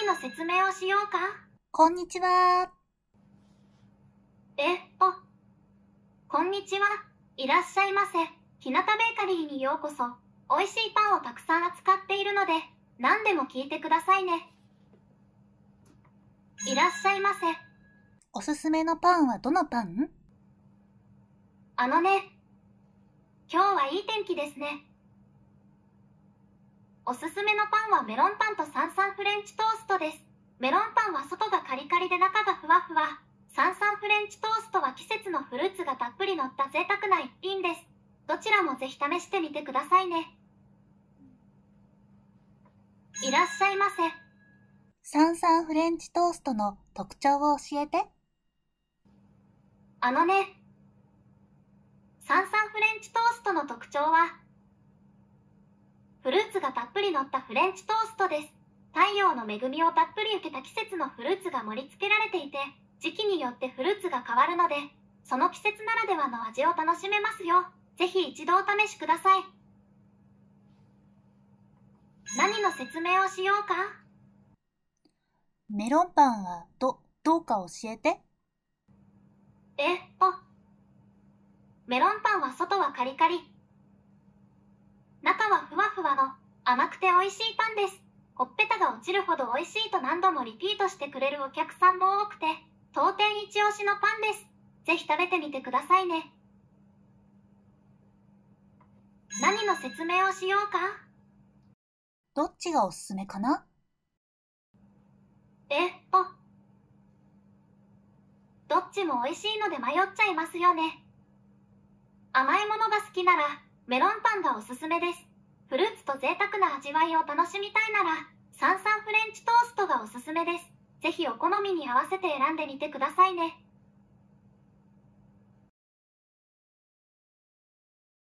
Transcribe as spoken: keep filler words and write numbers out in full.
何の説明をしようか。 こんにちは。 えっと、こんにちは。いらっしゃいませ。ひなたベーカリーにようこそ。美味しいパンをたくさん扱っているので、何でも聞いてくださいね。いらっしゃいませ。 おすすめのパンはどのパン？ あのね、今日はいい天気ですね。おすすめのパンはメロンパンとサンサンフレンチトーストです。メロンパンは外がカリカリで中がふわふわ。サンサンフレンチトーストは季節のフルーツがたっぷり乗った贅沢な一品です。どちらもぜひ試してみてくださいね。いらっしゃいませ。 サンサンフレンチトーストの特徴を教えて。 あのね、サンサンフレンチトーストの特徴は、フルーツがたっぷり乗ったフレンチトーストです。太陽の恵みをたっぷり受けた季節のフルーツが盛り付けられていて、時期によってフルーツが変わるので、その季節ならではの味を楽しめますよ。ぜひ一度お試しください。何の説明をしようか。 メロンパンはど、どうか教えて。 えっと、メロンパンは外はカリカリ、中はふわふわの甘くて美味しいパンです。ほっぺたが落ちるほど美味しいと何度もリピートしてくれるお客さんも多くて、当店一押しのパンです。ぜひ食べてみてくださいね。何の説明をしようか。 どっちがおすすめかな？ えっと、どっちも美味しいので迷っちゃいますよね。甘いものが好きならメロンパンがおすすめです。フルーツと贅沢な味わいを楽しみたいならサンサンフレンチトーストがおすすめです。ぜひお好みに合わせて選んでみてくださいね。